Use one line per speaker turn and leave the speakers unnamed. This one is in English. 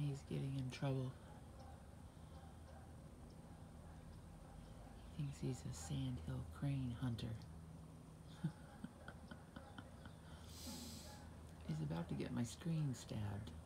Vinny's getting in trouble. He thinks he's a sandhill crane hunter. He's about to get my screen stabbed.